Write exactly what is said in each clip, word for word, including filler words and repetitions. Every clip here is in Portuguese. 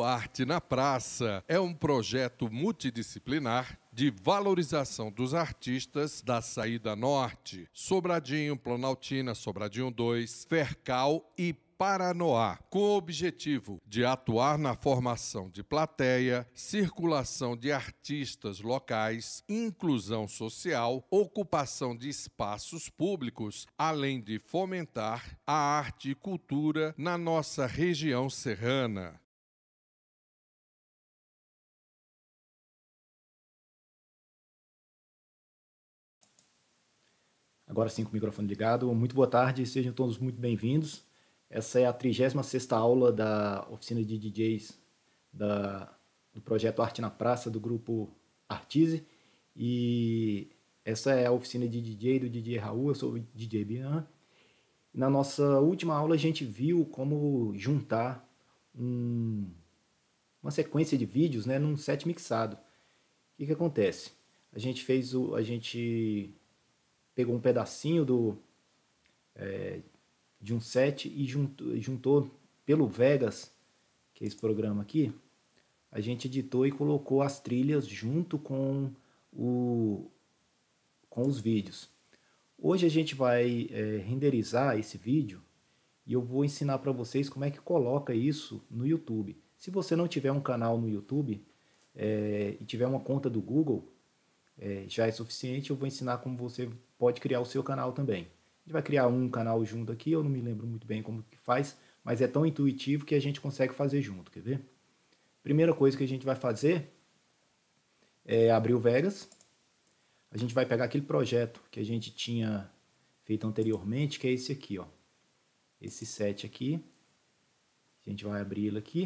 O Arte na Praça é um projeto multidisciplinar de valorização dos artistas da Saída Norte, Sobradinho, Planaltina, Sobradinho dois, Fercal e Paranoá, com o objetivo de atuar na formação de plateia, circulação de artistas locais, inclusão social, ocupação de espaços públicos, além de fomentar a arte e cultura na nossa região serrana. Agora sim, com o microfone ligado. Muito boa tarde, sejam todos muito bem-vindos. Essa é a trigésima sexta aula da oficina de D Js da, do projeto Arte na Praça, do grupo Artise. E essa é a oficina de D J do D J Raul, eu sou o D J Bian. Na nossa última aula a gente viu como juntar um, uma sequência de vídeos, né, num set mixado. O que, que acontece? A gente fez o... A gente pegou um pedacinho do, é, de um set e juntou, juntou pelo Vegas, que é esse programa aqui, a gente editou e colocou as trilhas junto com, o, com os vídeos. Hoje a gente vai é, renderizar esse vídeo e eu vou ensinar para vocês como é que coloca isso no YouTube. Se você não tiver um canal no YouTube é, e tiver uma conta do Google, É, já é suficiente, eu vou ensinar como você pode criar o seu canal também. A gente vai criar um canal junto aqui, eu não me lembro muito bem como que faz, mas é tão intuitivo que a gente consegue fazer junto, quer ver? Primeira coisa que a gente vai fazer é abrir o Vegas. A gente vai pegar aquele projeto que a gente tinha feito anteriormente, que é esse aqui, ó. Esse set aqui. A gente vai abrir ele aqui.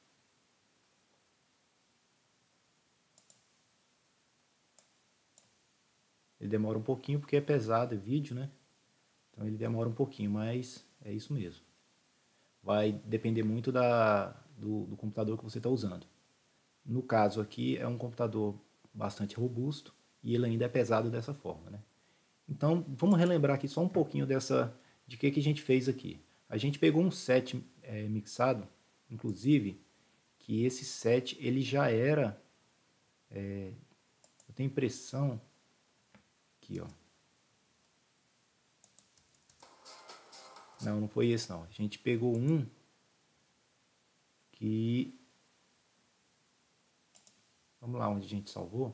Ele demora um pouquinho porque é pesado, é vídeo, né? Então ele demora um pouquinho, mas é isso mesmo. Vai depender muito da, do, do computador que você está usando. No caso aqui é um computador bastante robusto e ele ainda é pesado dessa forma, né? Então vamos relembrar aqui só um pouquinho dessa, de que, que a gente fez aqui. A gente pegou um set é, mixado, inclusive, que esse set ele já era, é, eu tenho impressão, aqui ó, não, não foi esse não, a gente pegou um que, vamos lá onde a gente salvou,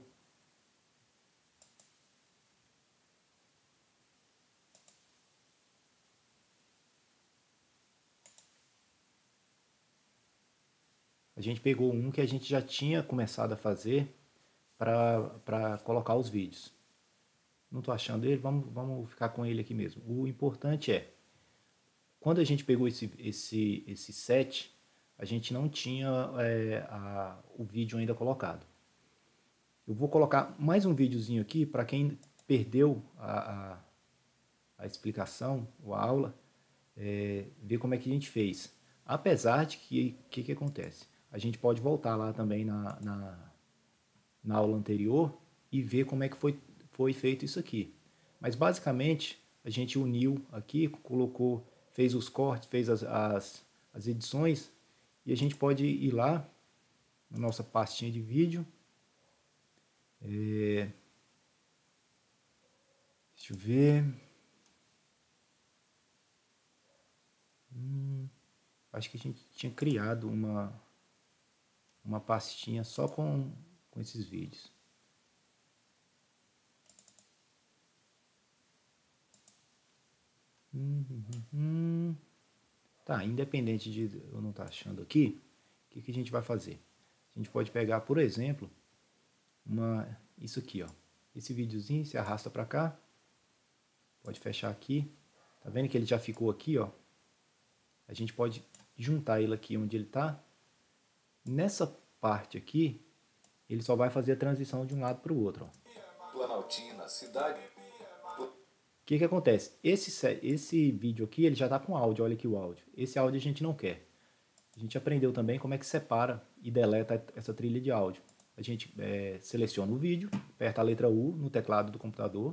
a gente pegou um que a gente já tinha começado a fazer para colocar os vídeos. Não estou achando ele, vamos, vamos ficar com ele aqui mesmo. O importante é, quando a gente pegou esse, esse, esse set, a gente não tinha é, a, o vídeo ainda colocado. Eu vou colocar mais um videozinho aqui para quem perdeu a, a, a explicação, ou a aula, é, ver como é que a gente fez. Apesar de que, o que, que acontece? A gente pode voltar lá também na, na, na aula anterior e ver como é que foi foi feito isso aqui. Mas basicamente a gente uniu aqui, colocou, fez os cortes, fez as, as, as edições e a gente pode ir lá na nossa pastinha de vídeo. É, deixa eu ver. Hum, acho que a gente tinha criado uma, uma pastinha só com, com esses vídeos. Hum, hum, hum. Tá, independente de eu não estar achando aqui, o que, que a gente vai fazer? A gente pode pegar, por exemplo, uma, isso aqui, ó. Esse videozinho se arrasta para cá. Pode fechar aqui. Tá vendo que ele já ficou aqui, ó? A gente pode juntar ele aqui onde ele está. Nessa parte aqui, ele só vai fazer a transição de um lado para o outro, ó. Planaltina, cidade... O que que acontece? Esse, esse vídeo aqui, ele já está com áudio, olha aqui o áudio. Esse áudio a gente não quer. A gente aprendeu também como é que separa e deleta essa trilha de áudio. A gente é, seleciona o vídeo, aperta a letra U no teclado do computador,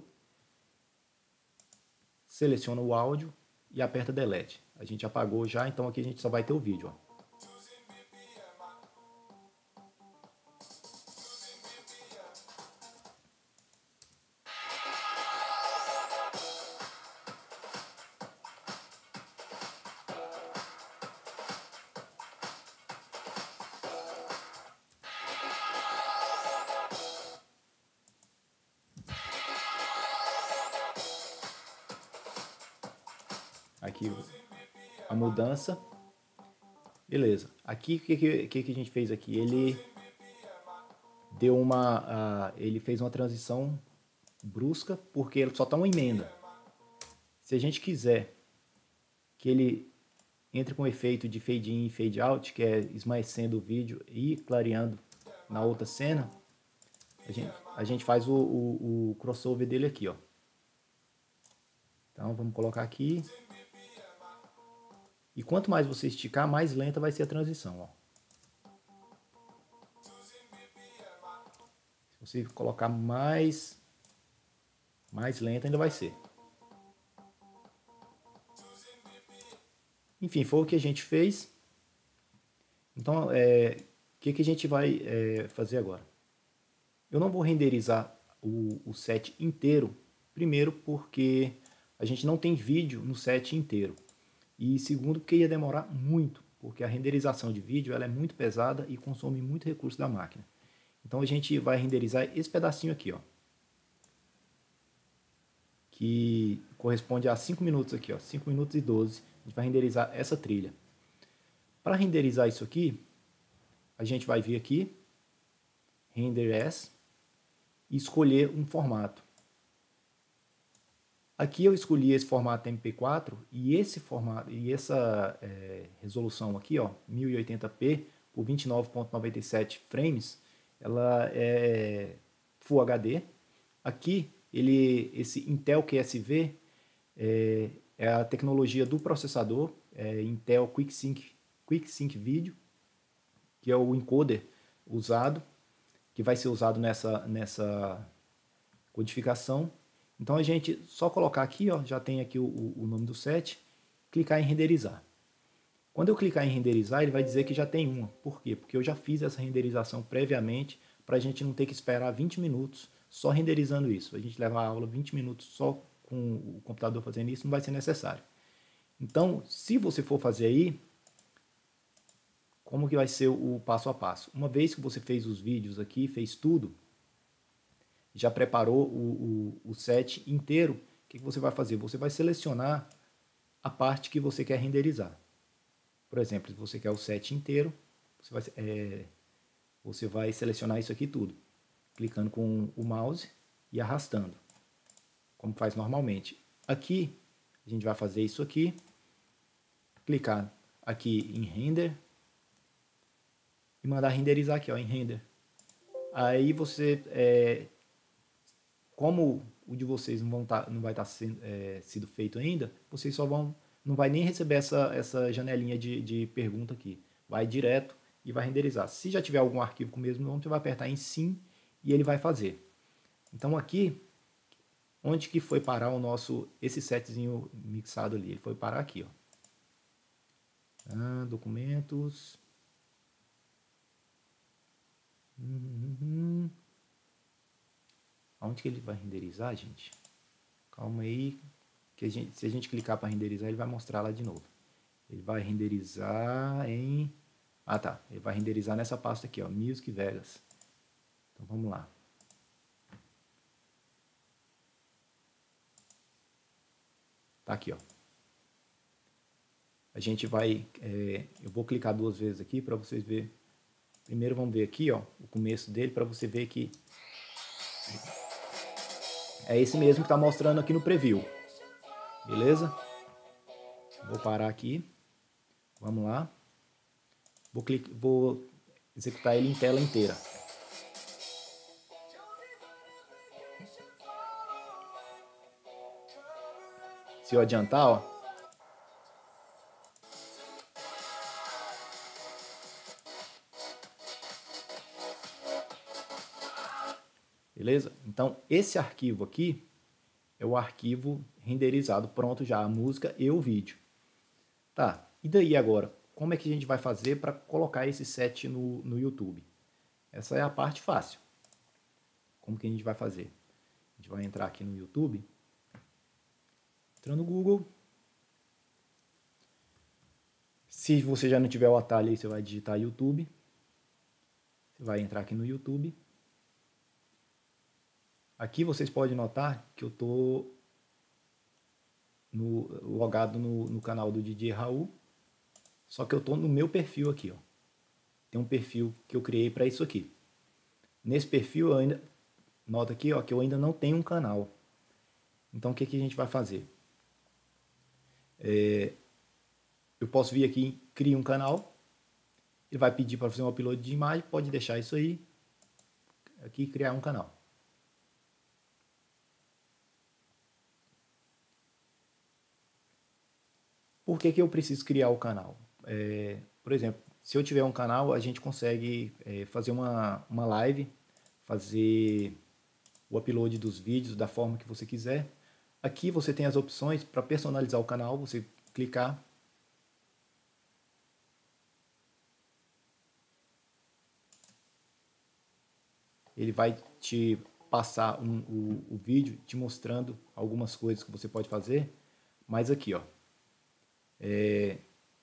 seleciona o áudio e aperta Delete. A gente apagou já, então aqui a gente só vai ter o vídeo, ó. aqui a mudança. Beleza. Aqui, o que, que, que a gente fez aqui? Ele deu uma... Uh, ele fez uma transição brusca, porque ele só está uma emenda. Se a gente quiser que ele entre com efeito de fade in e fade out, que é esmaecendo o vídeo e clareando na outra cena, a gente, a gente faz o, o, o crossover dele aqui, ó. Então vamos colocar aqui. E quanto mais você esticar, mais lenta vai ser a transição, ó. Se você colocar mais, mais lenta ainda vai ser. Enfim, foi o que a gente fez. Então, é, o que, que a gente vai é, fazer agora? Eu não vou renderizar o, o set inteiro, primeiro porque a gente não tem vídeo no set inteiro. E segundo, porque ia demorar muito, porque a renderização de vídeo ela é muito pesada e consome muito recurso da máquina. Então a gente vai renderizar esse pedacinho aqui, ó, que corresponde a cinco minutos aqui, ó, cinco minutos e doze. A gente vai renderizar essa trilha. Para renderizar isso aqui, a gente vai vir aqui, Render As, e escolher um formato. Aqui eu escolhi esse formato M P quatro e esse formato e essa é, resolução aqui, ó, mil e oitenta p por vinte e nove ponto noventa e sete frames, ela é Full H D. Aqui ele, esse Intel Q S V é, é a tecnologia do processador, é Intel QuickSync, QuickSync Video, que é o encoder usado, que vai ser usado nessa, nessa codificação. Então a gente só colocar aqui, ó, já tem aqui o, o nome do set, clicar em renderizar. Quando eu clicar em renderizar, ele vai dizer que já tem uma. Por quê? Porque eu já fiz essa renderização previamente, para a gente não ter que esperar vinte minutos só renderizando isso. A gente leva a aula vinte minutos só com o computador fazendo isso, não vai ser necessário. Então, se você for fazer aí, como que vai ser o passo a passo? Uma vez que você fez os vídeos aqui, fez tudo, já preparou o, o, o set inteiro, o que, que você vai fazer? Você vai selecionar a parte que você quer renderizar. Por exemplo, se você quer o set inteiro, você vai, é, você vai selecionar isso aqui tudo, clicando com o mouse e arrastando, como faz normalmente. Aqui, a gente vai fazer isso aqui, clicar aqui em Render e mandar renderizar aqui, ó, em Render. Aí você... É, como o de vocês não, vão tá, não vai estar tá sendo, é, sido feito ainda, vocês só vão, não vai nem receber essa, essa janelinha de, de pergunta aqui. Vai direto e vai renderizar. Se já tiver algum arquivo com o mesmo nome, você vai apertar em sim e ele vai fazer. Então aqui, onde que foi parar o nosso, esse setzinho mixado ali? Ele foi parar aqui, ó. Ah, documentos. Uhum. Onde que ele vai renderizar, gente? Calma aí, que a gente, se a gente clicar para renderizar, ele vai mostrar lá de novo. Ele vai renderizar em... Ah, tá. Ele vai renderizar nessa pasta aqui, ó, Music Vegas. Então, vamos lá. Tá aqui, ó. A gente vai... É, eu vou clicar duas vezes aqui para vocês verem. Primeiro, vamos ver aqui, ó, o começo dele, para você ver que... É esse mesmo que está mostrando aqui no preview. Beleza? Vou parar aqui. Vamos lá. Vou, clicar, vou executar ele em tela inteira. Se eu adiantar, ó. Beleza? Então, esse arquivo aqui é o arquivo renderizado, pronto já, a música e o vídeo. Tá, e daí agora? Como é que a gente vai fazer para colocar esse set no, no YouTube? Essa é a parte fácil. Como que a gente vai fazer? A gente vai entrar aqui no YouTube, entrando no Google. Se você já não tiver o atalho aí, você vai digitar YouTube. Você vai entrar aqui no YouTube. Aqui vocês podem notar que eu estou no, logado no, no canal do D J Raul, só que eu estou no meu perfil aqui, ó. Tem um perfil que eu criei para isso aqui. Nesse perfil, eu ainda, nota aqui, ó, que eu ainda não tenho um canal. Então, o que, que a gente vai fazer? É, eu posso vir aqui, criar um canal. Ele vai pedir para fazer um upload de imagem. Pode deixar isso aí. Aqui, criar um canal. Por que, que eu preciso criar o canal? É, por exemplo, se eu tiver um canal, a gente consegue é, fazer uma, uma live, fazer o upload dos vídeos da forma que você quiser. Aqui você tem as opções para personalizar o canal, você clicar. Ele vai te passar um, o, o vídeo te mostrando algumas coisas que você pode fazer. Mas aqui, ó, é,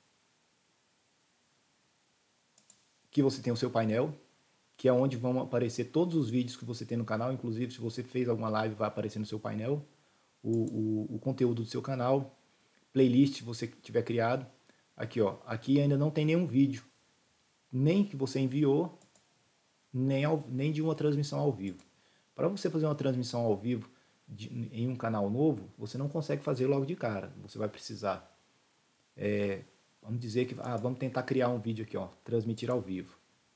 aqui você tem o seu painel, que é onde vão aparecer todos os vídeos que você tem no canal. Inclusive, se você fez alguma live, vai aparecer no seu painel o, o, o conteúdo do seu canal, playlist que você tiver criado. Aqui, ó, aqui ainda não tem nenhum vídeo, nem que você enviou, nem, ao, nem de uma transmissão ao vivo. Para você fazer uma transmissão ao vivo de, em um canal novo, você não consegue fazer logo de cara. Você vai precisar, é, vamos dizer que, ah, vamos tentar criar um vídeo aqui, ó, transmitir ao vivo.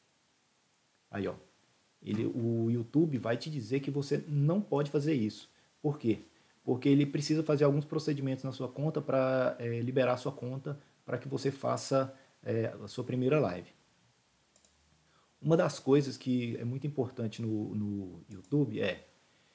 Aí, ó, ele, o YouTube vai te dizer que você não pode fazer isso. Por quê? Porque ele precisa fazer alguns procedimentos na sua conta para é, liberar a sua conta para que você faça é, a sua primeira live. Uma das coisas que é muito importante no, no YouTube é,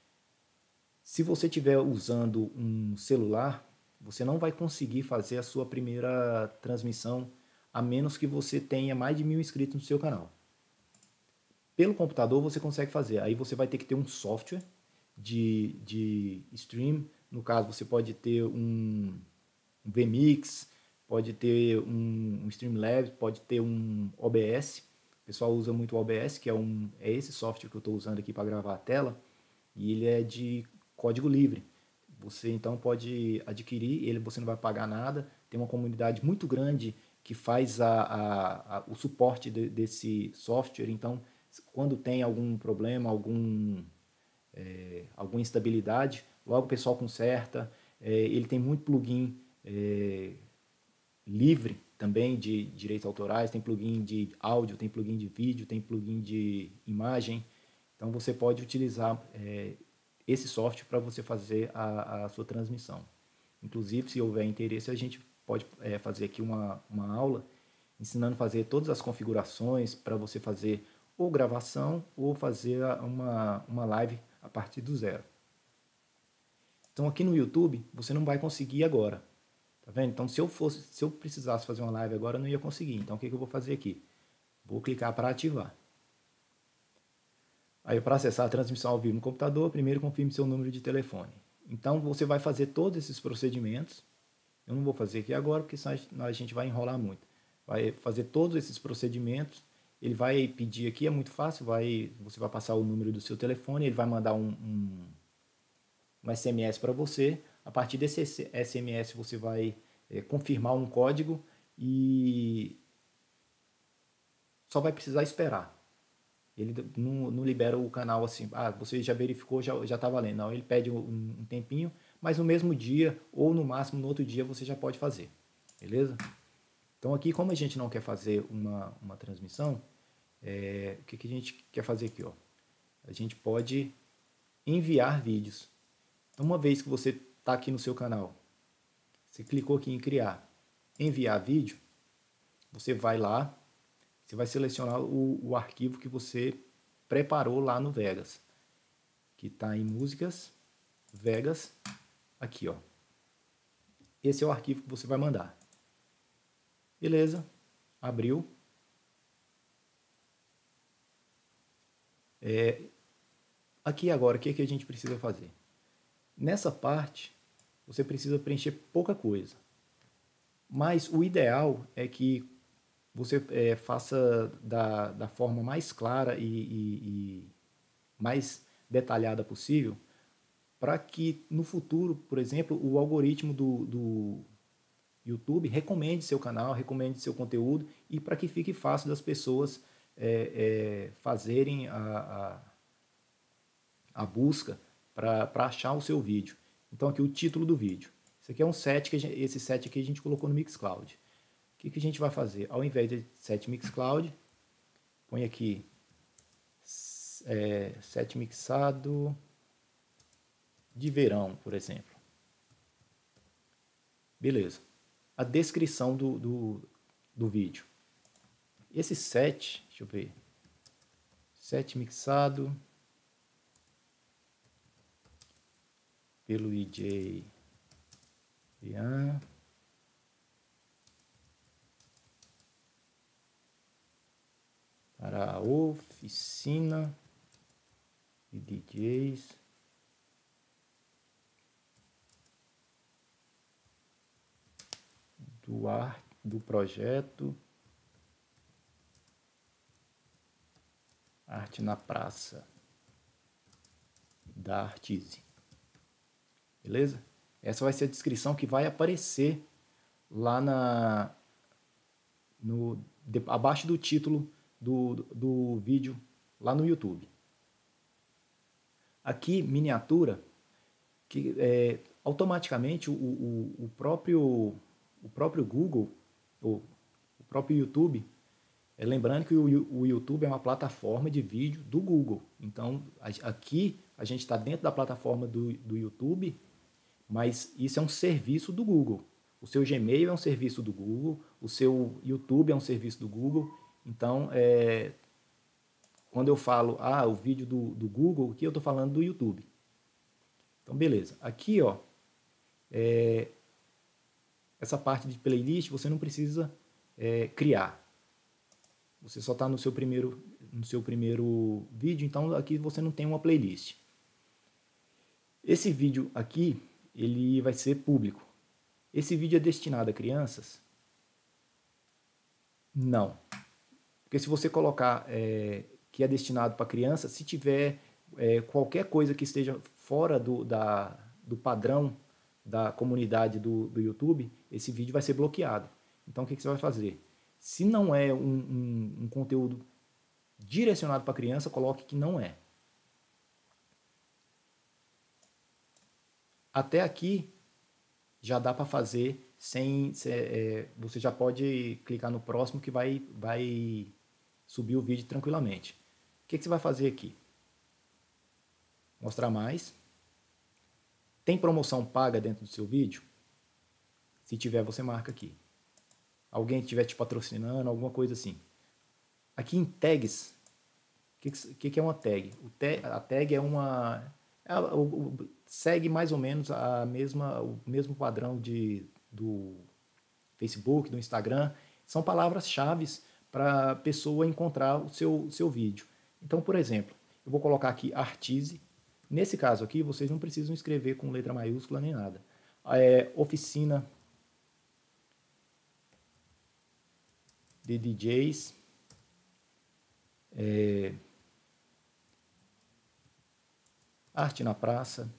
se você estiver usando um celular, você não vai conseguir fazer a sua primeira transmissão, a menos que você tenha mais de mil inscritos no seu canal. Pelo computador você consegue fazer, aí você vai ter que ter um software de, de stream. No caso, você pode ter um, um vMix, pode ter um, um Streamlabs, pode ter um O B S. O pessoal usa muito o O B S, que é, um, é esse software que eu estou usando aqui para gravar a tela, e ele é de código livre. Você então pode adquirir, ele você não vai pagar nada. Tem uma comunidade muito grande que faz a, a, a, o suporte de, desse software. Então, quando tem algum problema, algum, é, alguma instabilidade, logo o pessoal conserta. É, ele tem muito plugin é, livre também de direitos autorais, tem plugin de áudio, tem plugin de vídeo, tem plugin de imagem. Então você pode utilizar é, esse software para você fazer a, a sua transmissão. Inclusive, se houver interesse, a gente pode é, fazer aqui uma, uma aula ensinando a fazer todas as configurações para você fazer ou gravação ou fazer uma, uma live a partir do zero. Então aqui no YouTube você não vai conseguir agora. Tá vendo? Então se eu fosse, se eu precisasse fazer uma live agora, eu não ia conseguir. Então o que, que eu vou fazer aqui? Vou clicar para ativar. Aí para acessar a transmissão ao vivo no computador, primeiro confirme seu número de telefone. Então você vai fazer todos esses procedimentos. Eu não vou fazer aqui agora, porque senão a gente vai enrolar muito. Vai fazer todos esses procedimentos. Ele vai pedir aqui, é muito fácil, vai, você vai passar o número do seu telefone, ele vai mandar um, um, um S M S para você. A partir desse S M S você vai é, confirmar um código e só vai precisar esperar. Ele não, não libera o canal assim, ah, você já verificou, já já está valendo. Não, ele pede um, um tempinho, mas no mesmo dia ou no máximo no outro dia você já pode fazer, beleza? Então aqui, como a gente não quer fazer uma, uma transmissão, é, o que, que a gente quer fazer aqui? Ó? A gente pode enviar vídeos. Então uma vez que você está aqui no seu canal, você clicou aqui em criar, enviar vídeo, você vai lá, você vai selecionar o, o arquivo que você preparou lá no Vegas, que está em músicas, Vegas, aqui ó. Esse é o arquivo que você vai mandar. Beleza, abriu. É, aqui agora, o que, é que a gente precisa fazer? Nessa parte, você precisa preencher pouca coisa. Mas o ideal é que você é, faça da, da forma mais clara e, e, e mais detalhada possível, para que no futuro, por exemplo, o algoritmo do, do YouTube recomende seu canal, recomende seu conteúdo e para que fique fácil das pessoas é, é, fazerem a, a, a busca para achar o seu vídeo. Então aqui o título do vídeo. Esse aqui é um set, que a gente, esse set aqui a gente colocou no Mixcloud. O que, que a gente vai fazer? Ao invés de set Mixcloud, põe aqui é, set mixado de verão, por exemplo. Beleza. A descrição do, do, do vídeo. Esse set, deixa eu ver, set mixado pelo D J Ian para a oficina de D Js do, ar, do projeto Arte na Praça da Artise. Beleza? Essa vai ser a descrição que vai aparecer lá na no, de, abaixo do título do, do vídeo lá no YouTube. Aqui, miniatura, que é, automaticamente o, o, o, próprio, o próprio Google, ou o próprio YouTube, é, lembrando que o, o YouTube é uma plataforma de vídeo do Google. Então, a, aqui a gente está dentro da plataforma do, do YouTube, mas isso é um serviço do Google. O seu Gmail é um serviço do Google, o seu YouTube é um serviço do Google. Então, é, quando eu falo, ah, o vídeo do, do Google, aqui eu estou falando do YouTube. Então, beleza. Aqui, ó, é, essa parte de playlist você não precisa é, criar. Você só está no seu primeiro, no seu primeiro vídeo, então aqui você não tem uma playlist. Esse vídeo aqui, ele vai ser público. Esse vídeo é destinado a crianças? Não. Porque se você colocar é, que é destinado para criança, se tiver é, qualquer coisa que esteja fora do, da, do padrão da comunidade do, do YouTube, esse vídeo vai ser bloqueado. Então o que, que você vai fazer? Se não é um, um, um conteúdo direcionado para criança, coloque que não é. Até aqui já dá para fazer sem... É, você já pode clicar no próximo que vai, vai subir o vídeo tranquilamente. O que, que você vai fazer aqui? Mostrar mais. Tem promoção paga dentro do seu vídeo? Se tiver, você marca aqui. Alguém estiver te patrocinando, alguma coisa assim. Aqui em tags, o que, que, que é uma tag? O te, a tag é uma... É, o, o, segue mais ou menos a mesma, o mesmo padrão de, do Facebook, do Instagram. São palavras-chave para a pessoa encontrar o seu, seu vídeo. Então, por exemplo, eu vou colocar aqui Artise. Nesse caso aqui, vocês não precisam escrever com letra maiúscula nem nada. É, oficina de D Js. É, Arte na Praça.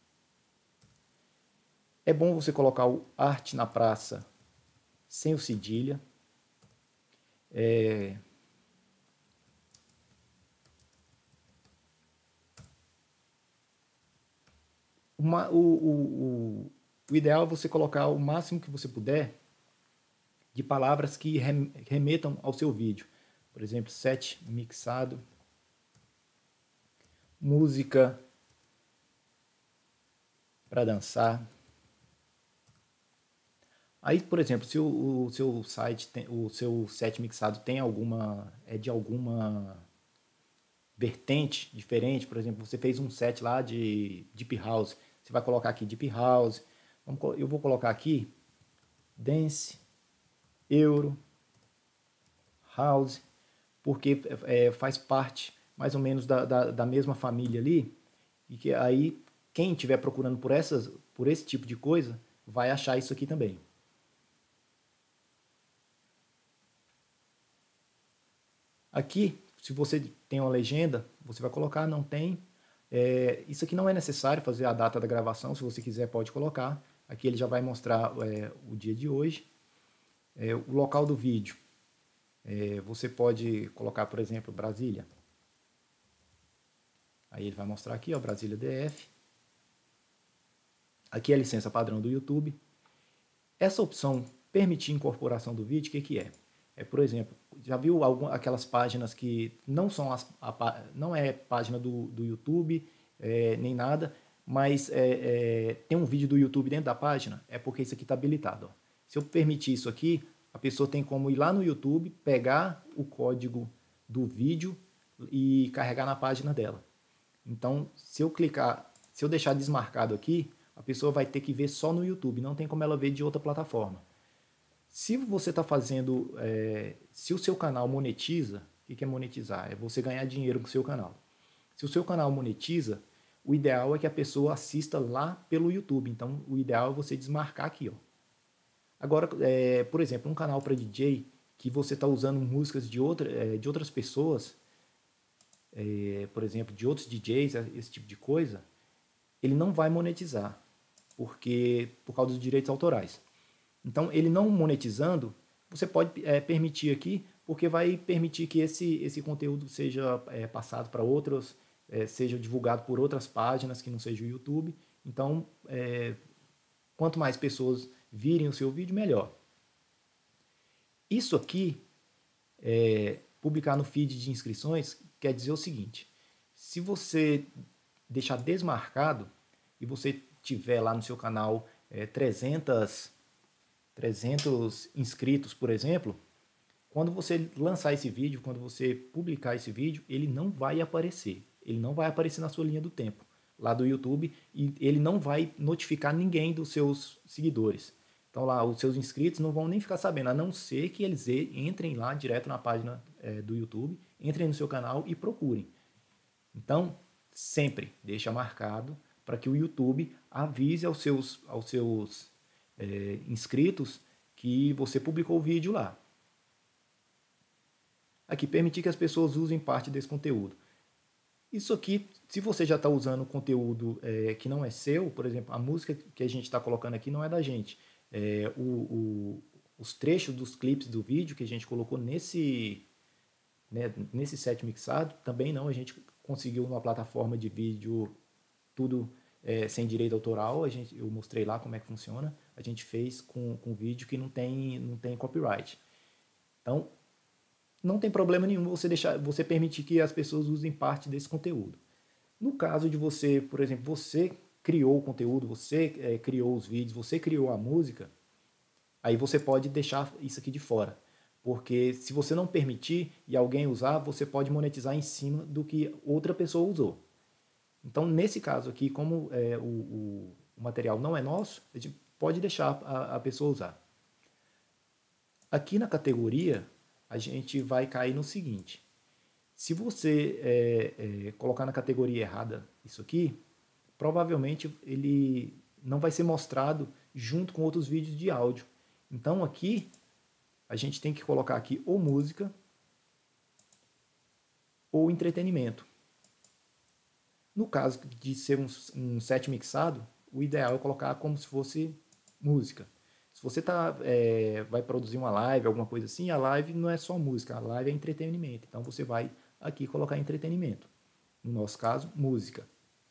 É bom você colocar o Arte na Praça sem o cedilha. É... Uma, o, o, o, o ideal é você colocar o máximo que você puder de palavras que remetam ao seu vídeo. Por exemplo, set mixado, música para dançar. Aí, por exemplo, se o, o seu site, tem, o seu set mixado tem alguma, é de alguma vertente diferente, por exemplo, você fez um set lá de Deep House, você vai colocar aqui Deep House, vamos, eu vou colocar aqui Dance, Euro, House, porque é, faz parte mais ou menos da, da, da mesma família ali, e que aí quem estiver procurando por, essas, por esse tipo de coisa vai achar isso aqui também. Aqui, se você tem uma legenda, você vai colocar, não tem. É, isso aqui não é necessário fazer a data da gravação, se você quiser pode colocar. Aqui ele já vai mostrar é, o dia de hoje. É, o local do vídeo, é, você pode colocar, por exemplo, Brasília. Aí ele vai mostrar aqui, ó, Brasília D F. Aqui é a licença padrão do YouTube. Essa opção, permitir incorporação do vídeo, o que, que é? É, por exemplo, já viu algum, aquelas páginas que não são as, a, não é página do, do YouTube, é, nem nada, mas é, é, tem um vídeo do YouTube dentro da página? É porque isso aqui está habilitado. Ó. Se eu permitir isso aqui, a pessoa tem como ir lá no YouTube, pegar o código do vídeo e carregar na página dela. Então, se eu clicar, se eu deixar desmarcado aqui, a pessoa vai ter que ver só no YouTube, não tem como ela ver de outra plataforma. Se você está fazendo, é, se o seu canal monetiza, o que é monetizar? É você ganhar dinheiro com o seu canal. Se o seu canal monetiza, o ideal é que a pessoa assista lá pelo YouTube. Então, o ideal é você desmarcar aqui, ó. Agora, é, por exemplo, um canal para D J que você está usando músicas de, outra, é, de outras pessoas, é, por exemplo, de outros D Js, esse tipo de coisa, ele não vai monetizar, porque por causa dos direitos autorais. Então, ele não monetizando, você pode é, permitir aqui, porque vai permitir que esse, esse conteúdo seja é, passado para outros, é, seja divulgado por outras páginas que não seja o YouTube. Então, é, quanto mais pessoas virem o seu vídeo, melhor. Isso aqui, é, publicar no feed de inscrições, quer dizer o seguinte: se você deixar desmarcado e você tiver lá no seu canal é, trezentos, trezentos inscritos, por exemplo, quando você lançar esse vídeo, quando você publicar esse vídeo, ele não vai aparecer. Ele não vai aparecer na sua linha do tempo, lá do YouTube, e ele não vai notificar ninguém dos seus seguidores. Então lá, os seus inscritos não vão nem ficar sabendo, a não ser que eles entrem lá direto na página é, do YouTube, entrem no seu canal e procurem. Então, sempre deixa marcado para que o YouTube avise aos seus, aos seus é, inscritos que você publicou o vídeo lá. Aqui, permitir que as pessoas usem parte desse conteúdo. Isso aqui, se você já está usando conteúdo é, que não é seu, por exemplo, a música que a gente está colocando aqui não é da gente. É, o, o, os trechos dos clipes do vídeo que a gente colocou nesse, né, nesse set mixado, também não, a gente conseguiu numa plataforma de vídeo tudo é, sem direito autoral. A gente, eu mostrei lá como é que funciona. A gente fez com, com vídeo que não tem, não tem copyright. Então, não tem problema nenhum você, deixar, você permitir que as pessoas usem parte desse conteúdo. No caso de você, por exemplo, você criou o conteúdo, você é, criou os vídeos, você criou a música, aí você pode deixar isso aqui de fora. Porque se você não permitir e alguém usar, você pode monetizar em cima do que outra pessoa usou. Então, nesse caso aqui, como é, o, o, o material não é nosso, a gente pode deixar a, a pessoa usar. Aqui na categoria, a gente vai cair no seguinte: se você é, é, colocar na categoria errada isso aqui, provavelmente ele não vai ser mostrado junto com outros vídeos de áudio. Então aqui a gente tem que colocar aqui ou música ou entretenimento. No caso de ser um, um set mixado, o ideal é colocar como se fosse música. Se você tá, é, vai produzir uma live, alguma coisa assim, a live não é só música, a live é entretenimento. Então você vai aqui colocar entretenimento. No nosso caso, música.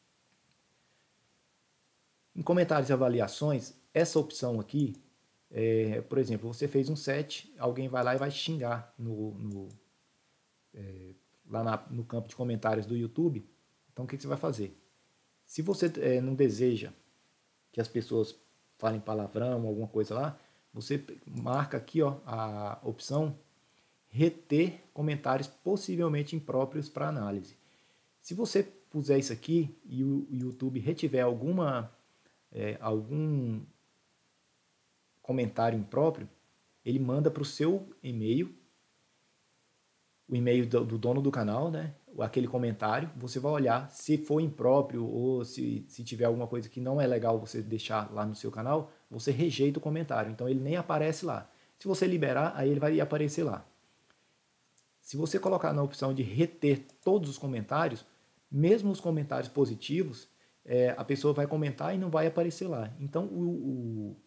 Em comentários e avaliações, essa opção aqui, é, por exemplo, você fez um set, alguém vai lá e vai xingar no, no, é, lá na, no campo de comentários do YouTube. Então o que, que você vai fazer? Se você é, não deseja que as pessoas falem palavrão, alguma coisa lá, você marca aqui, ó, a opção reter comentários possivelmente impróprios para análise. Se você puser isso aqui e o YouTube retiver alguma, é, algum comentário impróprio, ele manda para o seu e-mail, o e-mail do, do dono do canal, né? Aquele comentário, você vai olhar se for impróprio ou se, se tiver alguma coisa que não é legal você deixar lá no seu canal, você rejeita o comentário, então ele nem aparece lá. Se você liberar, aí ele vai aparecer lá. Se você colocar na opção de reter todos os comentários, Mesmo os comentários positivos, é, a pessoa vai comentar e não vai aparecer lá. Então, o, o,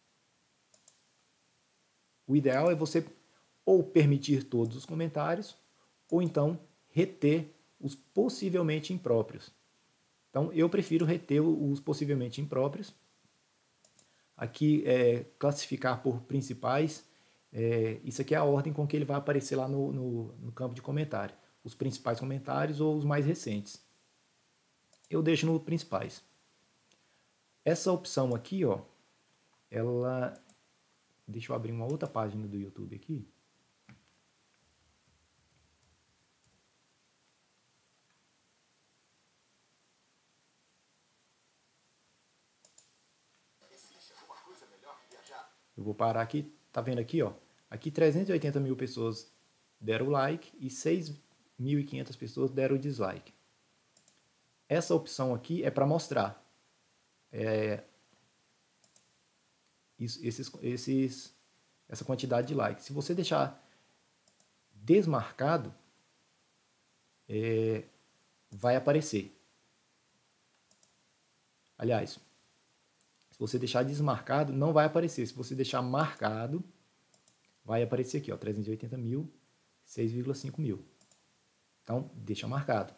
o ideal é você ou permitir todos os comentários, ou então reter os possivelmente impróprios. Então, eu prefiro reter os possivelmente impróprios. Aqui, é, classificar por principais, é, isso aqui é a ordem com que ele vai aparecer lá no, no, no campo de comentário. Os principais comentários ou os mais recentes. Eu deixo no principais. Essa opção aqui, ó, ela... Deixa eu abrir uma outra página do YouTube aqui. Eu vou parar aqui, tá vendo aqui, ó? Aqui trezentas e oitenta mil pessoas deram like e seis mil e quinhentas pessoas deram dislike. Essa opção aqui é para mostrar é, isso, esses, esses, essa quantidade de likes. Se você deixar desmarcado, é, vai aparecer. Aliás, se você deixar desmarcado, não vai aparecer. Se você deixar marcado, vai aparecer aqui, ó, trezentos e oitenta mil, seis vírgula cinco mil. Então, deixa marcado.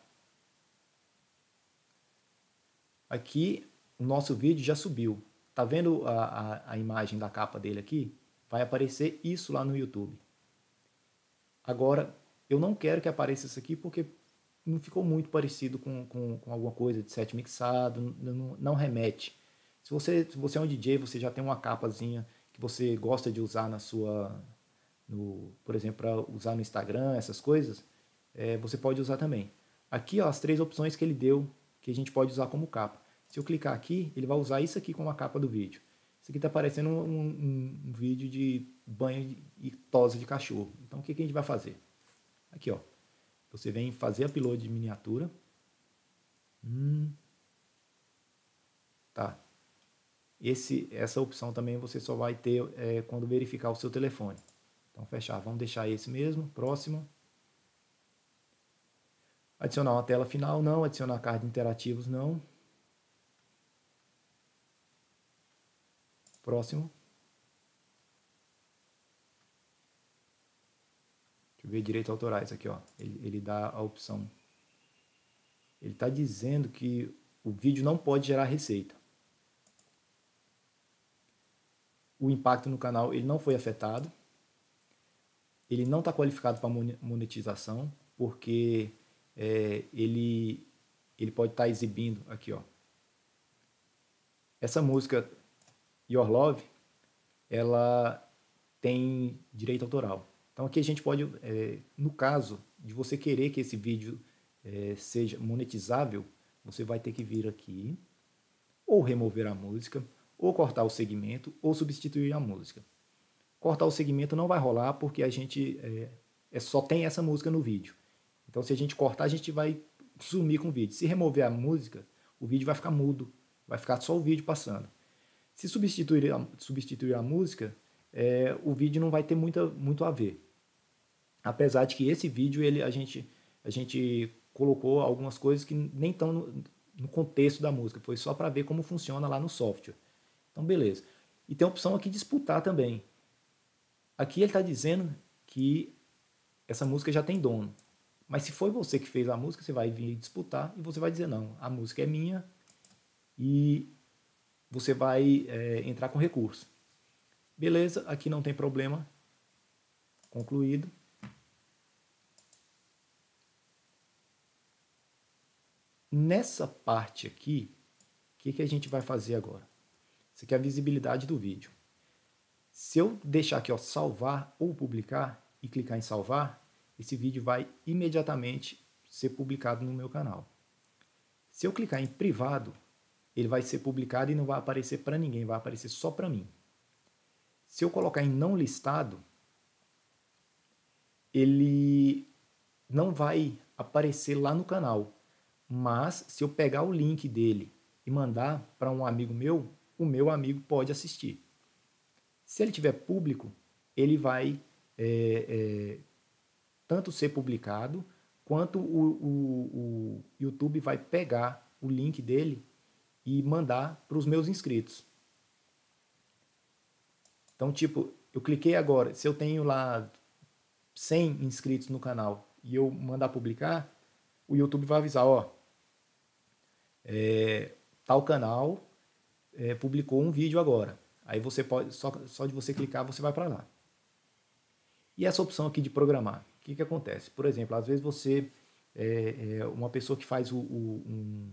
Aqui, o nosso vídeo já subiu. Tá vendo a, a, a imagem da capa dele aqui? Vai aparecer isso lá no YouTube. Agora, eu não quero que apareça isso aqui porque não ficou muito parecido com, com, com alguma coisa de set mixado, não, não remete. Se você, se você é um D J, você já tem uma capazinha que você gosta de usar na sua, no, por exemplo, para usar no Instagram, essas coisas, é, você pode usar também. Aqui, ó, as três opções que ele deu, que a gente pode usar como capa. Se eu clicar aqui, ele vai usar isso aqui como a capa do vídeo. Isso aqui está parecendo um, um, um vídeo de banho e tosa de cachorro. Então, o que, que a gente vai fazer? Aqui, ó. Você vem fazer upload de miniatura. Hum. Tá. Esse, essa opção também você só vai ter é, quando verificar o seu telefone. Então, fechar. Vamos deixar esse mesmo. Próximo. Adicionar uma tela final, não. Adicionar cards interativos, não. Próximo. Deixa eu ver direitos autorais aqui, ó. Ele, ele dá a opção. Ele está dizendo que o vídeo não pode gerar receita. O impacto no canal ele não foi afetado. Ele não está qualificado para monetização, porque é, ele, ele pode estar tá exibindo aqui, ó. Essa música Your Love, ela tem direito autoral. Então aqui a gente pode, é, no caso de você querer que esse vídeo é, seja monetizável, você vai ter que vir aqui, ou remover a música, ou cortar o segmento, ou substituir a música. Cortar o segmento não vai rolar porque a gente é, é, só tem essa música no vídeo. Então se a gente cortar, a gente vai sumir com o vídeo. Se remover a música, o vídeo vai ficar mudo, vai ficar só o vídeo passando. Se substituir a, substituir a música, é, o vídeo não vai ter muita, muito a ver. Apesar de que esse vídeo ele, a, gente, a gente colocou algumas coisas que nem estão no, no contexto da música, foi só para ver como funciona lá no software. Então, beleza. E tem a opção aqui de disputar também. Aqui ele está dizendo que essa música já tem dono. Mas se foi você que fez a música, você vai vir disputar e você vai dizer, não, a música é minha e você vai é, entrar com recurso. Beleza, aqui não tem problema. Concluído. Nessa parte aqui, o que, que a gente vai fazer agora? Isso aqui é a visibilidade do vídeo. Se eu deixar aqui, ó, salvar ou publicar e clicar em salvar, esse vídeo vai imediatamente ser publicado no meu canal. Se eu clicar em privado, ele vai ser publicado e não vai aparecer para ninguém, vai aparecer só para mim. Se eu colocar em não listado, ele não vai aparecer lá no canal. Mas se eu pegar o link dele e mandar para um amigo meu, o meu amigo pode assistir. Se ele tiver público, ele vai é, é, tanto ser publicado quanto o, o, o YouTube vai pegar o link dele e mandar para os meus inscritos. Então, tipo, eu cliquei agora, se eu tenho lá cem inscritos no canal e eu mandar publicar, o YouTube vai avisar, ó, é, tal canal é, publicou um vídeo agora. Aí você pode, só, só de você clicar, você vai para lá. E essa opção aqui de programar, o que, que acontece? Por exemplo, às vezes você é, é uma pessoa que faz o, o, um,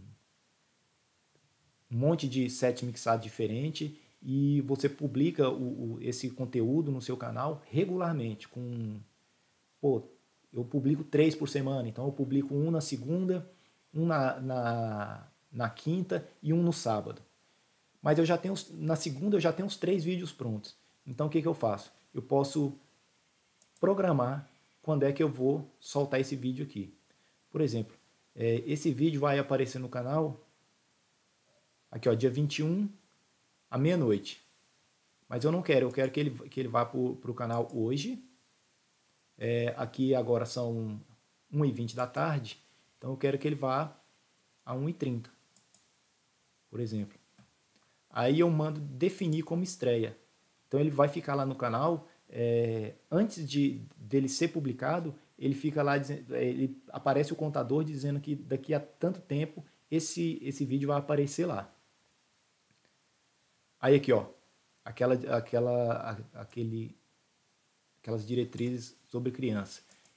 um monte de set mixado diferente e você publica o, o, esse conteúdo no seu canal regularmente. Com, pô, eu publico três por semana, então eu publico um na segunda, um na, na, na quinta e um no sábado. Mas eu já tenho, na segunda eu já tenho os três vídeos prontos. Então o que, que eu faço? Eu posso programar quando é que eu vou soltar esse vídeo aqui. Por exemplo, é, esse vídeo vai aparecer no canal aqui, ó, dia vinte e um, à meia-noite. Mas eu não quero, eu quero que ele, que ele vá para o canal hoje. É, aqui agora são uma e vinte da tarde, então eu quero que ele vá a uma e trinta, por exemplo. Aí eu mando definir como estreia. Então ele vai ficar lá no canal, é, antes de dele ser publicado, ele fica lá, ele aparece o contador dizendo que daqui a tanto tempo esse, esse vídeo vai aparecer lá. Aí aqui, ó, aquela, aquela, aquele, aquelas diretrizes sobre criança.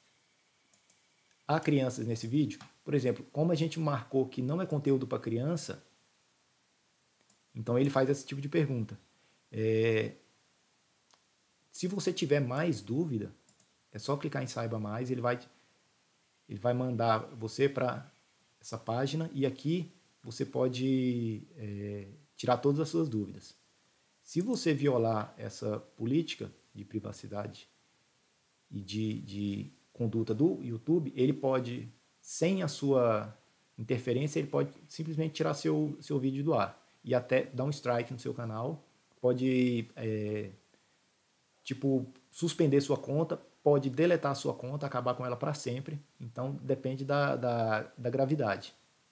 Há crianças nesse vídeo? Por exemplo, como a gente marcou que não é conteúdo para criança, então ele faz esse tipo de pergunta. É, se você tiver mais dúvida, é só clicar em Saiba Mais, ele vai, ele vai mandar você para essa página e aqui você pode é, tirar todas as suas dúvidas. Se você violar essa política de privacidade e de, de conduta do YouTube, ele pode, sem a sua interferência, ele pode simplesmente tirar seu, seu vídeo do ar e até dar um strike no seu canal, pode é, tipo suspender sua conta, pode deletar a sua conta, acabar com ela para sempre. Então depende da, da, da gravidade.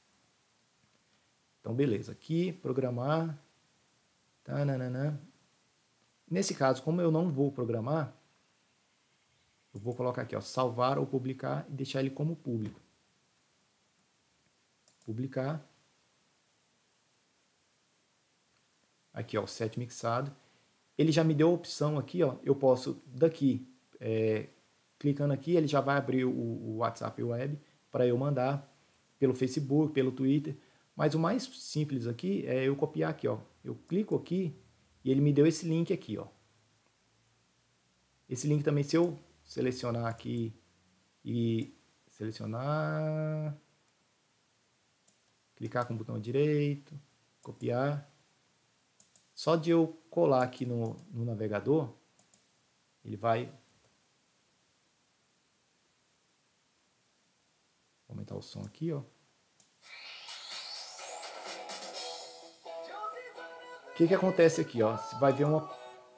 Então beleza, aqui programar, tananana. Nesse caso, como eu não vou programar, eu vou colocar aqui, ó, salvar ou publicar e deixar ele como público. Publicar. Aqui, ó, o set mixado. Ele já me deu a opção aqui, ó, eu posso daqui, é, clicando aqui, ele já vai abrir o, o WhatsApp Web para eu mandar pelo Facebook, pelo Twitter. Mas o mais simples aqui é eu copiar aqui, ó. Eu clico aqui e ele me deu esse link aqui, ó. Esse link também, se eu selecionar aqui e selecionar, clicar com o botão direito, copiar, só de eu colar aqui no, no navegador, ele vai aumentar o som aqui, ó. O que que acontece aqui, ó? Você vai ver uma...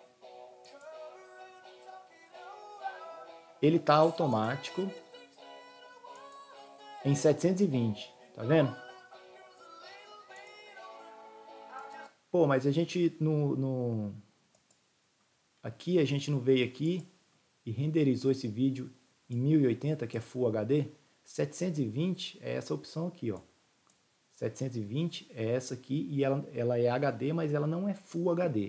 Ele tá automático em setecentos e vinte, tá vendo? Pô, mas a gente no, no... aqui a gente não veio aqui e renderizou esse vídeo em mil e oitenta, que é Full H D. setecentos e vinte é essa opção aqui, ó. setecentos e vinte é essa aqui e ela, ela é H D, mas ela não é Full H D.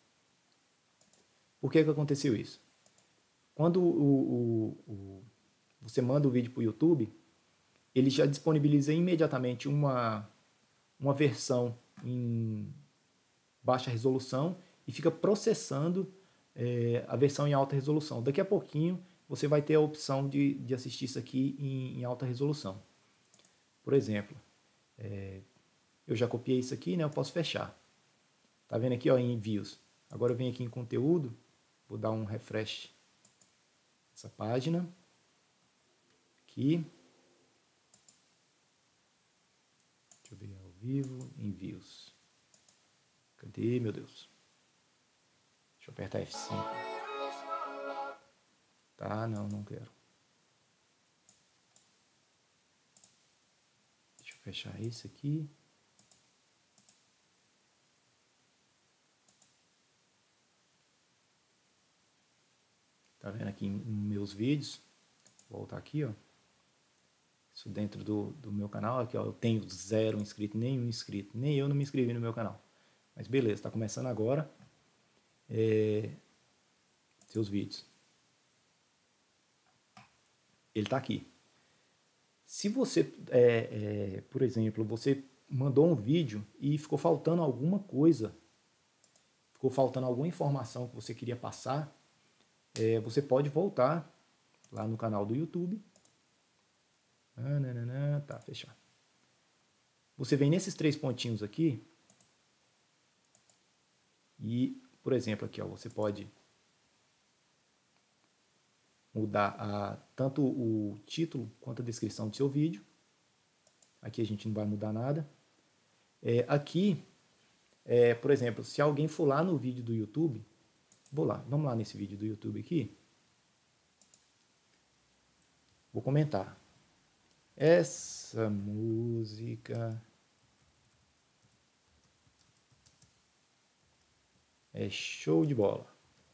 Por que que aconteceu isso? Quando o, o, o, você manda o vídeo para o YouTube, ele já disponibiliza imediatamente uma, uma versão em baixa resolução e fica processando é, a versão em alta resolução. Daqui a pouquinho você vai ter a opção de, de assistir isso aqui em, em alta resolução. Por exemplo, é, eu já copiei isso aqui, né? Eu posso fechar. Tá vendo aqui, ó, em envios. Agora eu venho aqui em conteúdo, vou dar um refresh essa página aqui. Deixa eu ver ao vivo, envios. Cadê, meu Deus? Deixa eu apertar F cinco. Tá, não, não quero. fechar esse aqui. Tá vendo aqui em meus vídeos? Vou voltar aqui, ó. Isso dentro do, do meu canal. Aqui, ó, eu tenho zero inscrito, nenhum inscrito. Nem eu não me inscrevi no meu canal. Mas beleza, tá começando agora. É, seus vídeos. Ele tá aqui. Se você, é, é, por exemplo, você mandou um vídeo e ficou faltando alguma coisa, ficou faltando alguma informação que você queria passar, é, você pode voltar lá no canal do YouTube. Ah, nananã, tá, fechado. Você vem nesses três pontinhos aqui e, por exemplo, aqui, ó, você pode mudar a, tanto o título quanto a descrição do seu vídeo. Aqui a gente não vai mudar nada. É, aqui, é, por exemplo, se alguém for lá no vídeo do YouTube, vou lá, vamos lá nesse vídeo do YouTube aqui. Vou comentar. Essa música é show de bola.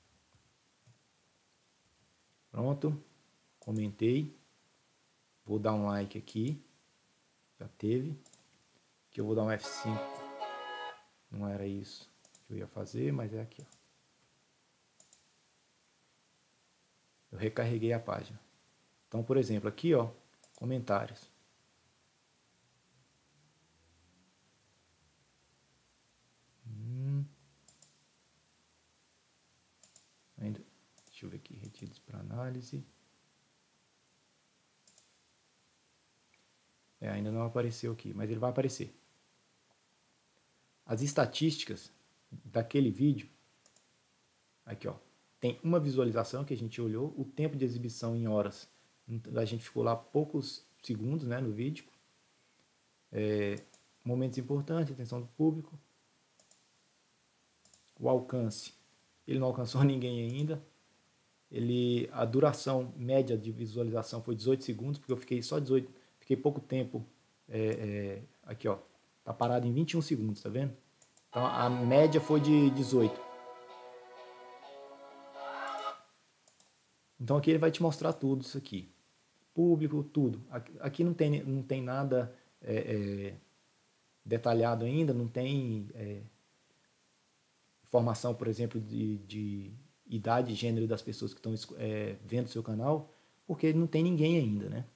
Pronto, comentei. Vou dar um like aqui. Já teve. Aqui eu vou dar um F cinco. Não era isso que eu ia fazer, mas é aqui, ó. Eu recarreguei a página. Então, por exemplo, aqui, ó, comentários. Hum. Ainda, deixa eu ver aqui, retidos para análise. É, ainda não apareceu aqui, mas ele vai aparecer. As estatísticas daquele vídeo, aqui, ó, tem uma visualização que a gente olhou, o tempo de exibição em horas, a gente ficou lá poucos segundos, né, no vídeo. É, momentos importantes, atenção do público. O alcance, ele não alcançou ninguém ainda. Ele, a duração média de visualização foi dezoito segundos, porque eu fiquei só dezoito, fiquei pouco tempo, é, é, aqui, ó, tá parado em vinte e um segundos, tá vendo? Então a média foi de dezoito. Então aqui ele vai te mostrar tudo isso aqui. Público, tudo. Aqui, aqui não, tem, não tem nada é, é, detalhado ainda, não tem é, informação, por exemplo, de, de idade e gênero das pessoas que estão é, vendo o seu canal, porque não tem ninguém ainda, né?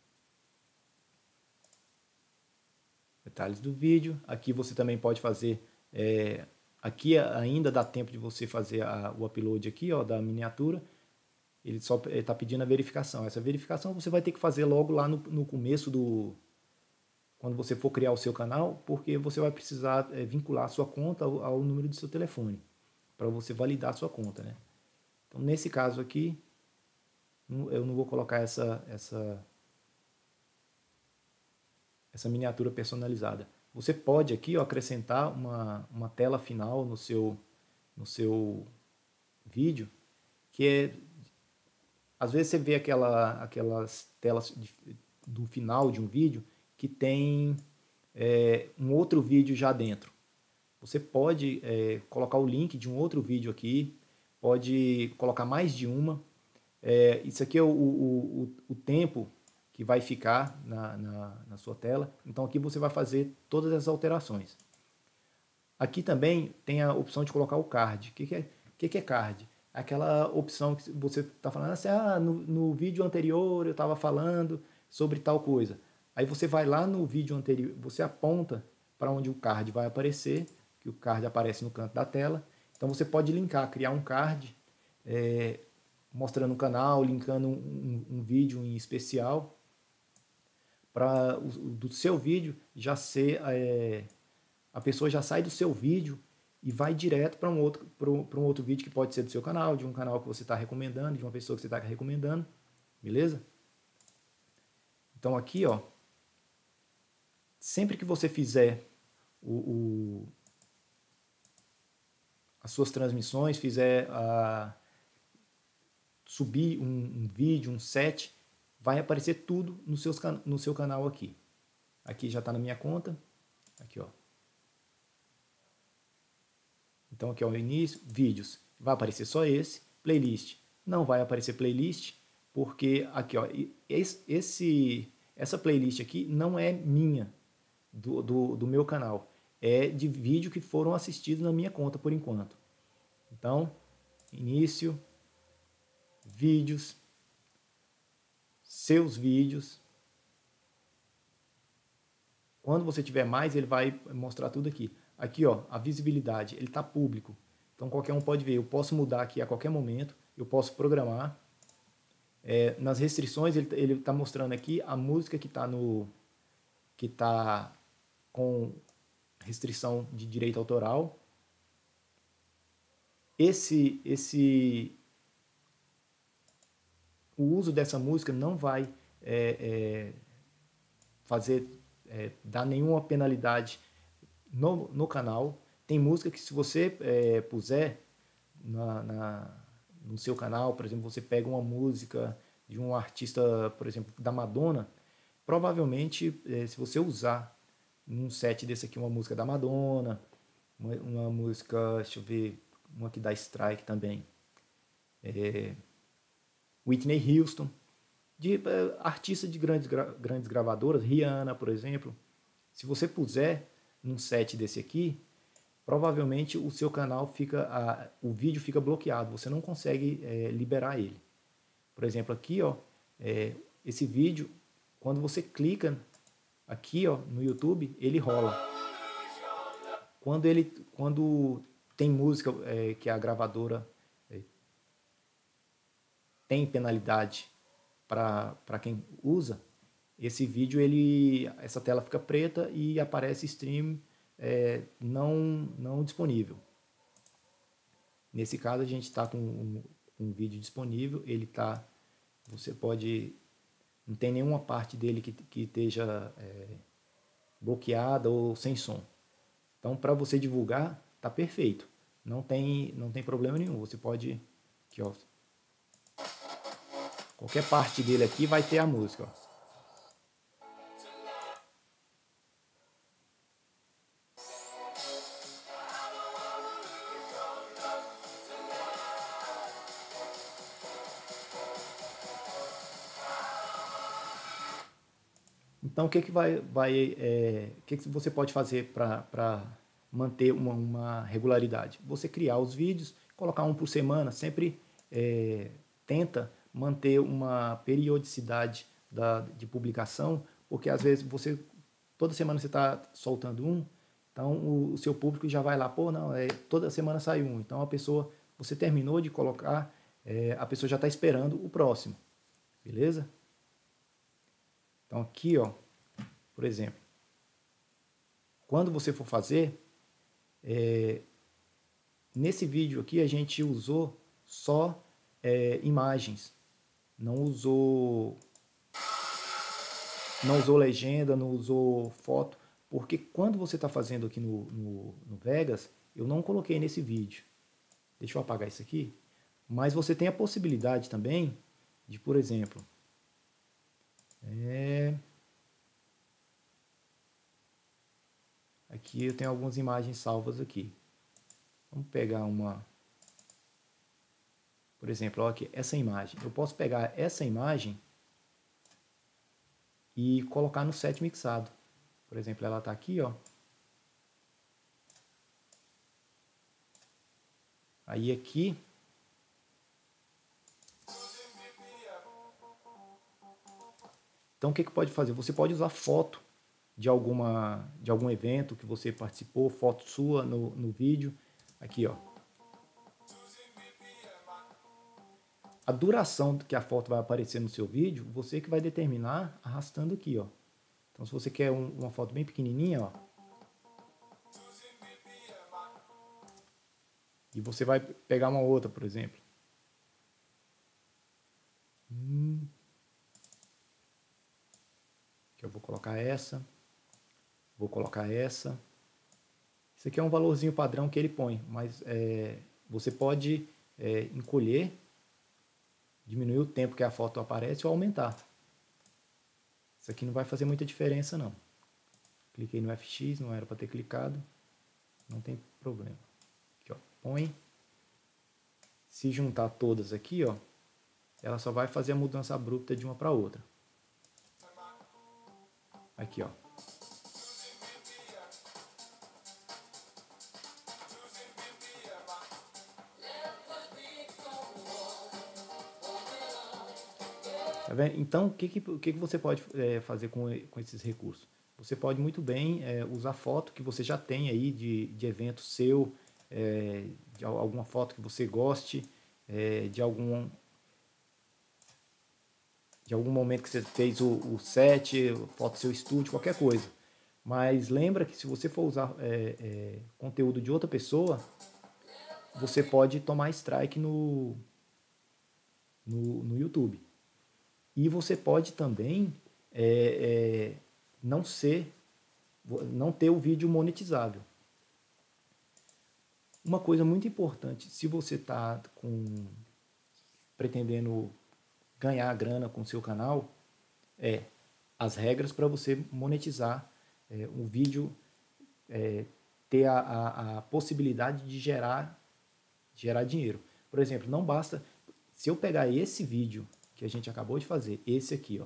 Detalhes do vídeo. Aqui você também pode fazer, é, aqui ainda dá tempo de você fazer a, o upload aqui, ó, da miniatura. Ele só está pedindo a verificação. Essa verificação você vai ter que fazer logo lá no, no começo do... Quando você for criar o seu canal, porque você vai precisar é, vincular a sua conta ao, ao número do seu telefone, para você validar a sua conta, né? Então, nesse caso aqui, eu não vou colocar essa, essa, essa miniatura personalizada. Você pode aqui, ó, acrescentar uma, uma tela final no seu, no seu vídeo, que é... Às vezes você vê aquela, aquelas telas de, do final de um vídeo que tem é, um outro vídeo já dentro. Você pode é, colocar o link de um outro vídeo aqui, pode colocar mais de uma. É, isso aqui é o, o, o, o tempo que vai ficar na, na, na sua tela. Então aqui você vai fazer todas as alterações. Aqui também tem a opção de colocar o card. O que, que, é, que, que é card? Aquela opção que você está falando assim, ah, no, no vídeo anterior eu estava falando sobre tal coisa. Aí você vai lá no vídeo anterior, você aponta para onde o card vai aparecer, que o card aparece no canto da tela. Então você pode linkar, criar um card é, mostrando o canal, linkando um, um, um vídeo em especial, para do seu vídeo já ser, é, a pessoa já sai do seu vídeo e vai direto para um, outro, um outro vídeo que pode ser do seu canal, de um canal que você está recomendando, de uma pessoa que você está recomendando, beleza? Então aqui, ó, sempre que você fizer o, o, as suas transmissões, fizer a, subir um, um vídeo, um set, vai aparecer tudo no, seus, no seu canal aqui. Aqui já está na minha conta. Aqui, ó. Então aqui é o início, vídeos. Vai aparecer só esse. Playlist. Não vai aparecer playlist, porque aqui, ó, esse, essa playlist aqui não é minha, do, do, do meu canal. É de vídeo que foram assistidos na minha conta por enquanto. Então, início, vídeos, seus vídeos. Quando você tiver mais, ele vai mostrar tudo aqui. Aqui, ó, a visibilidade, ele está público. Então, qualquer um pode ver. Eu posso mudar aqui a qualquer momento. Eu posso programar. É, nas restrições, ele está mostrando aqui a música que está no que está com restrição de direito autoral. Esse, esse, o uso dessa música não vai é, é, fazer, é, dar nenhuma penalidade no, no canal. Tem música que se você é, puser na, na, no seu canal, por exemplo, você pega uma música de um artista, por exemplo, da Madonna, provavelmente, é, se você usar num set desse aqui uma música da Madonna, uma, uma música, deixa eu ver, uma que dá strike também, é, Whitney Houston, de é, artista de grandes, gra, grandes gravadoras, Rihanna, por exemplo. Se você puser num set desse aqui, provavelmente o seu canal fica, a, o vídeo fica bloqueado, você não consegue é, liberar ele. Por exemplo, aqui, ó, é, esse vídeo, quando você clica aqui, ó, no YouTube, ele rola. Quando ele, quando tem música é, que a gravadora é, tem penalidade para quem usa, esse vídeo, ele, essa tela fica preta e aparece stream é, não, não disponível. Nesse caso, a gente está com um, um vídeo disponível, ele tá, você pode, não tem nenhuma parte dele que, que esteja é, bloqueada ou sem som. Então, para você divulgar, tá perfeito. Não tem, não tem problema nenhum. Você pode, aqui, ó, qualquer parte dele aqui vai ter a música, ó. Então, o que, que, vai, vai, é, o que, que você pode fazer para manter uma, uma regularidade? Você criar os vídeos, colocar um por semana, sempre é, tenta manter uma periodicidade da, de publicação, porque às vezes você, toda semana você está soltando um, então o, o seu público já vai lá, pô, não, é, toda semana sai um. Então a pessoa, você terminou de colocar, é, a pessoa já está esperando o próximo, beleza? Então aqui, ó, por exemplo, quando você for fazer, é, nesse vídeo aqui a gente usou só é, imagens, não usou, não usou legenda, não usou foto, porque quando você está fazendo aqui no, no, no Vegas, eu não coloquei nesse vídeo. Deixa eu apagar isso aqui. Mas você tem a possibilidade também de, por exemplo, É... aqui eu tenho algumas imagens salvas aqui. Vamos pegar uma, por exemplo, ó, aqui, essa imagem. Eu posso pegar essa imagem e colocar no set mixado. Por exemplo, ela está aqui, ó. Aí aqui então, o que, que pode fazer? Você pode usar foto de, alguma, de algum evento que você participou, foto sua no, no vídeo. Aqui, ó. A duração que a foto vai aparecer no seu vídeo, você que vai determinar arrastando aqui, ó. Então, se você quer um, uma foto bem pequenininha, ó. E você vai pegar uma outra, por exemplo. Hum. Que eu vou colocar essa, vou colocar essa. Isso aqui é um valorzinho padrão que ele põe, mas é, você pode é, encolher, diminuir o tempo que a foto aparece ou aumentar. Isso aqui não vai fazer muita diferença não. Cliquei no F X, não era para ter clicado. Não tem problema. Aqui, ó, põe. Se juntar todas aqui, ó, ela só vai fazer a mudança abrupta de uma para outra. Aqui, ó. Tá vendo? Então, o que, que, o que, que você pode é, fazer com, com esses recursos? Você pode muito bem é, usar foto que você já tem aí de, de evento seu, é, de alguma foto que você goste, é, de algum de algum momento que você fez o, o set, foto do seu estúdio, qualquer coisa. Mas lembra que se você for usar é, é, conteúdo de outra pessoa, você pode tomar strike no, no, no YouTube. E você pode também é, é, não ser, não ter o vídeo monetizável. Uma coisa muito importante, se você está com pretendendo ganhar grana com o seu canal, é as regras para você monetizar é, um vídeo, é, ter a, a, a possibilidade de gerar, gerar dinheiro. Por exemplo, não basta, se eu pegar esse vídeo que a gente acabou de fazer, esse aqui, ó,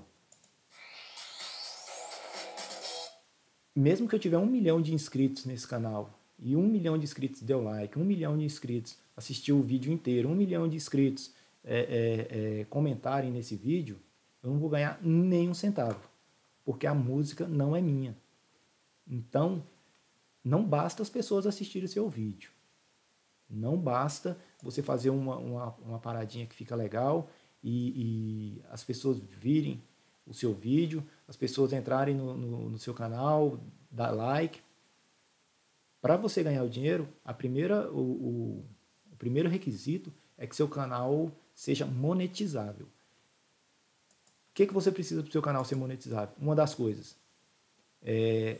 mesmo que eu tiver um milhão de inscritos nesse canal, e um milhão de inscritos deu like, um milhão de inscritos assistiu o vídeo inteiro, um milhão de inscritos é, é, é, comentarem nesse vídeo, eu não vou ganhar nem um centavo, porque a música não é minha. Então, não basta as pessoas assistirem o seu vídeo. Não basta você fazer uma, uma, uma paradinha que fica legal e, e as pessoas virem o seu vídeo, as pessoas entrarem no, no, no seu canal, dar like. Para você ganhar o dinheiro, a primeira, o, o, o primeiro requisito é que seu canal seja monetizável. O que, que você precisa para o seu canal ser monetizável? Uma das coisas é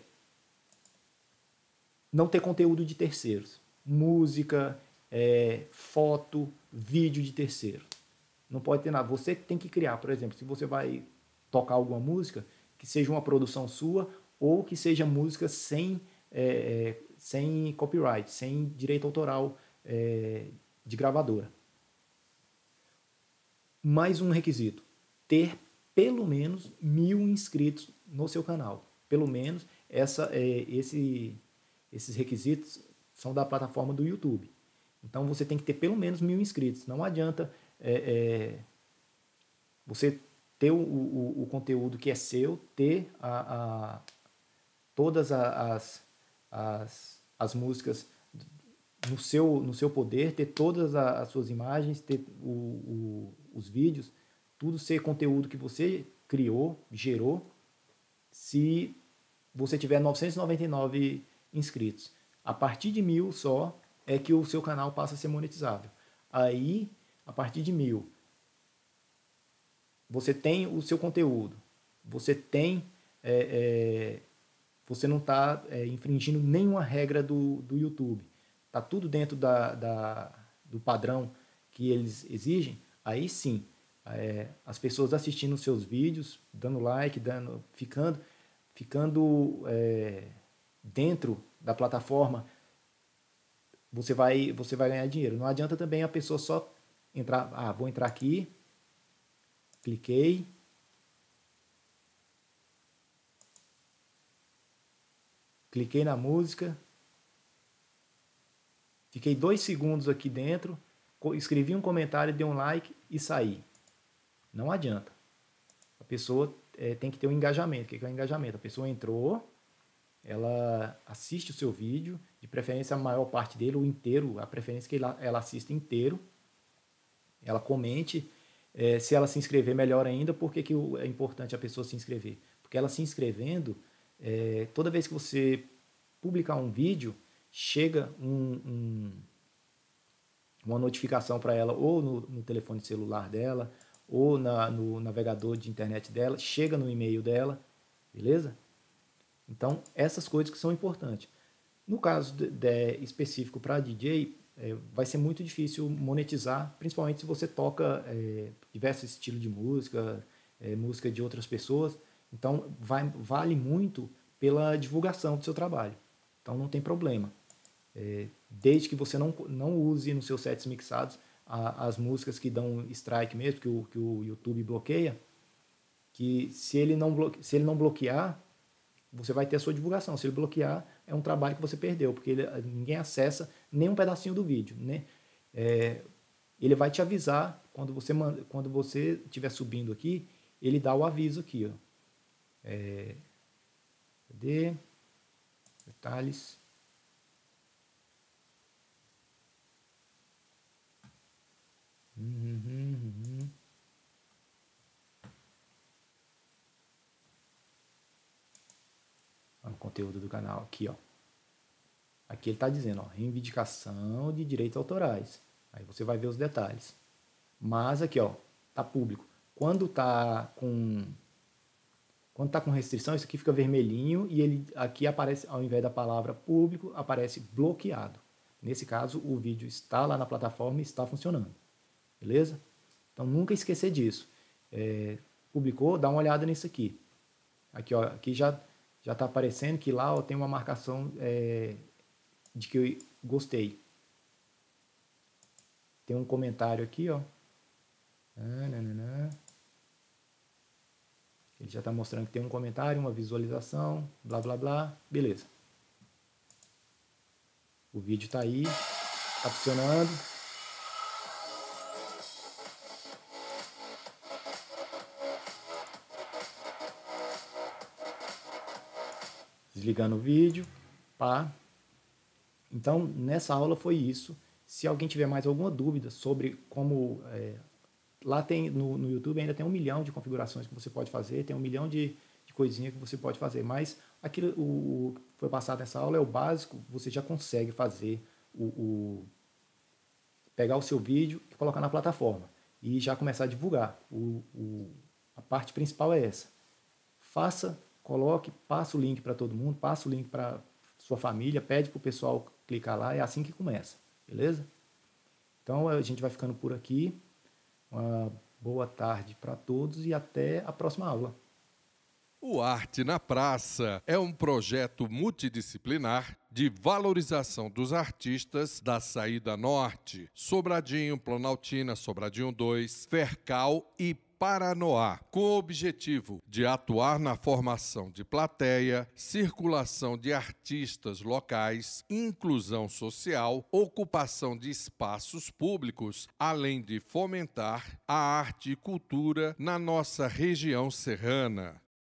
não ter conteúdo de terceiros. Música, é, foto, vídeo de terceiro. Não pode ter nada. Você tem que criar, por exemplo, se você vai tocar alguma música, que seja uma produção sua ou que seja música sem, é, sem copyright, sem direito autoral é, de gravadora. Mais um requisito, ter pelo menos mil inscritos no seu canal. Pelo menos essa, é, esse, esses requisitos são da plataforma do YouTube. Então você tem que ter pelo menos mil inscritos. Não adianta é, é, você ter o, o, o conteúdo que é seu, ter a, a, todas as, as, as músicas no seu, no seu poder, ter todas as suas imagens, ter o, o, os vídeos, tudo ser conteúdo que você criou, gerou, se você tiver novecentos e noventa e nove inscritos. A partir de mil só é que o seu canal passa a ser monetizável. Aí, a partir de mil, você tem o seu conteúdo, você tem, é, é, você não está é, infringindo nenhuma regra do, do YouTube. Está tudo dentro da, da, do padrão que eles exigem. Aí sim, é, as pessoas assistindo os seus vídeos, dando like, dando, ficando, ficando é, dentro da plataforma, você vai, você vai ganhar dinheiro. Não adianta também a pessoa só entrar, ah, vou entrar aqui, cliquei, cliquei na música, fiquei dois segundos aqui dentro, escrevi um comentário, dei um like e saí. Não adianta. A pessoa é, tem que ter um engajamento. O que é o engajamento? A pessoa entrou, ela assiste o seu vídeo, de preferência a maior parte dele, ou inteiro, a preferência que ela, ela assista inteiro, ela comente, é, se ela se inscrever, melhor ainda. Por que, que é importante a pessoa se inscrever? Porque ela se inscrevendo, é, toda vez que você publicar um vídeo, chega um, um, uma notificação para ela, ou no, no telefone celular dela, ou na, no navegador de internet dela, chega no e-mail dela, beleza? Então, essas coisas que são importantes. No caso de, de, específico para D J, é, vai ser muito difícil monetizar, principalmente se você toca é, diversos estilos de música, é, música de outras pessoas. Então, vai, vale muito pela divulgação do seu trabalho. Então não tem problema. É, desde que você não, não use nos seus sets mixados a, as músicas que dão strike mesmo, que o, que o YouTube bloqueia, que se ele, não bloque, se ele não bloquear, você vai ter a sua divulgação. Se ele bloquear, é um trabalho que você perdeu, porque ele, ninguém acessa nem um pedacinho do vídeo, né? É, ele vai te avisar quando você manda, quando você estiver subindo aqui, ele dá o aviso aqui, ó. É, cadê? Detalhes. Uhum, uhum, uhum. O conteúdo do canal aqui, ó. Aqui ele está dizendo, ó, reivindicação de direitos autorais. Aí você vai ver os detalhes. Mas aqui, ó, tá público. Quando tá com quando tá com restrição, isso aqui fica vermelhinho e ele aqui aparece, ao invés da palavra público, aparece bloqueado. Nesse caso, o vídeo está lá na plataforma e está funcionando. Beleza? Então nunca esquecer disso. É, publicou, dá uma olhada nisso aqui. Aqui, ó, aqui já já está aparecendo que lá, ó, tem uma marcação é, de que eu gostei. Tem um comentário aqui, ó. Ele já está mostrando que tem um comentário, uma visualização, blá blá blá, beleza. O vídeo está aí, está funcionando. Desligando o vídeo, pá. Então, nessa aula foi isso. Se alguém tiver mais alguma dúvida sobre como... É, lá tem, no, no YouTube ainda tem um milhão de configurações que você pode fazer, tem um milhão de, de coisinhas que você pode fazer, mas aquilo o, o que foi passado nessa aula é o básico, você já consegue fazer, o, o, pegar o seu vídeo e colocar na plataforma e já começar a divulgar. O, o, a parte principal é essa. Faça, coloque, passa o link para todo mundo, passa o link para sua família, pede para o pessoal clicar lá, é assim que começa, beleza? Então a gente vai ficando por aqui. Uma boa tarde para todos e até a próxima aula. O Arte na Praça é um projeto multidisciplinar de valorização dos artistas da Saída Norte, Sobradinho, Planaltina, Sobradinho dois, Fercal e Paranoá, com o objetivo de atuar na formação de plateia, circulação de artistas locais, inclusão social, ocupação de espaços públicos, além de fomentar a arte e cultura na nossa região serrana.